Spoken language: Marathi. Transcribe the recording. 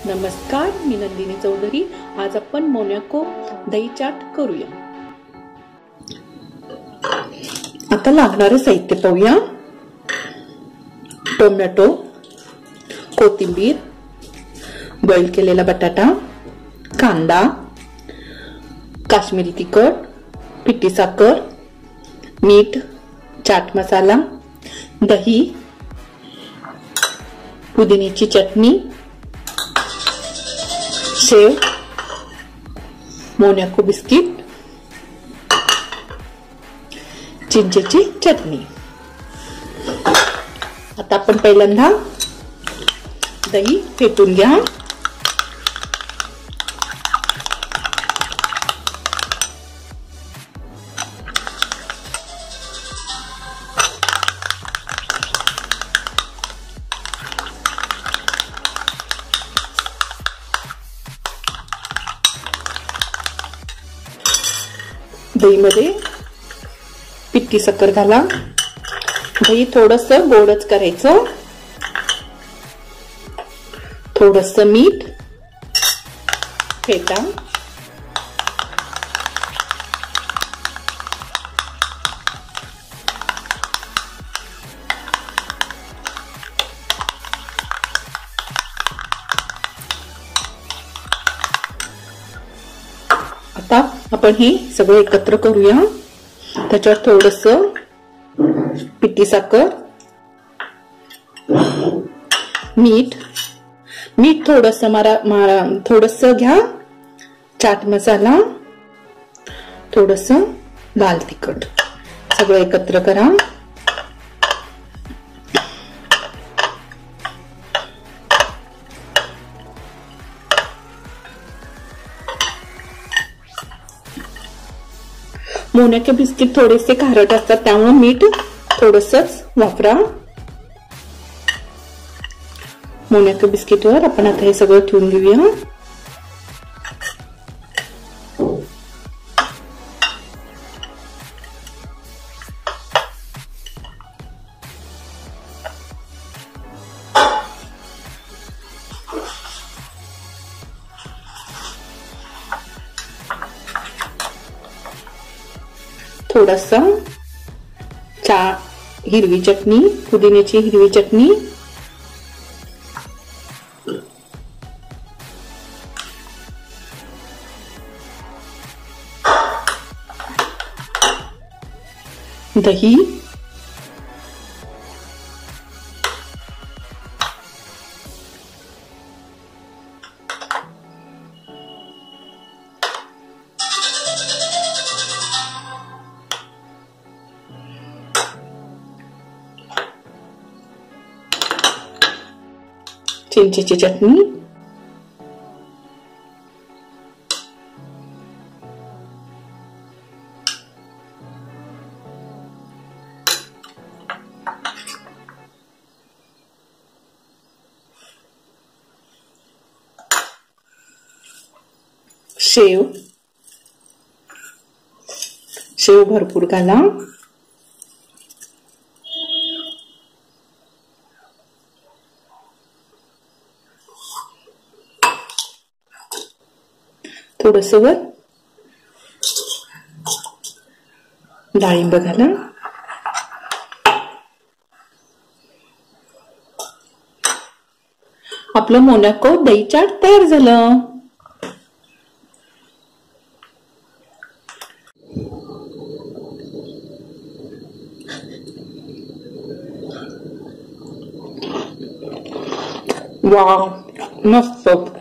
नमस्कार, मी नंदिनी चौधरी। आज आपण मोनॅको दही चाट करूया। आता लागणारे साहित्य पाहूया। टोमॅटो, कोथिंबीर, बॉईल केलेला बटाटा, कांदा, काश्मीरी तिखट, पिठी साखर, मीठ, चाट मसाला, दही, पुदिन्याची चटणी, सेव, मोनॅको बिस्किट, चिंचेची चटणी। आता आपण पहिल्यांदा दही फेटून घ्या। दही मध्ये पिठी साखर घाला। दही थोडस गोडच करायचं। थोडस मीठ, फेटा, आता आपण हे सगळं एकत्र करूया। त्याच्यावर थोडस पिठी साखर, मीठ थोडस थोडस घ्या, चाट मसाला, थोडस लाल तिखट, सगळं एकत्र करा। मोनॅको बिस्किट थोडेसे खारट असतात, त्यामुळे मीठ थोडसच वापरा। मोनॅको बिस्किटवर आपण आता हे सगळं ठेवून घेऊया। थोडासा हिरवी चटणी, पुदिन्याची हिरवी चटणी, दही, चिंचेची चटणी, शेव भरपूर घाला। थोडस वर डाळिंब घाला। आपलं मोनॅको दही चाट तयार झालं। वाव, मस्त।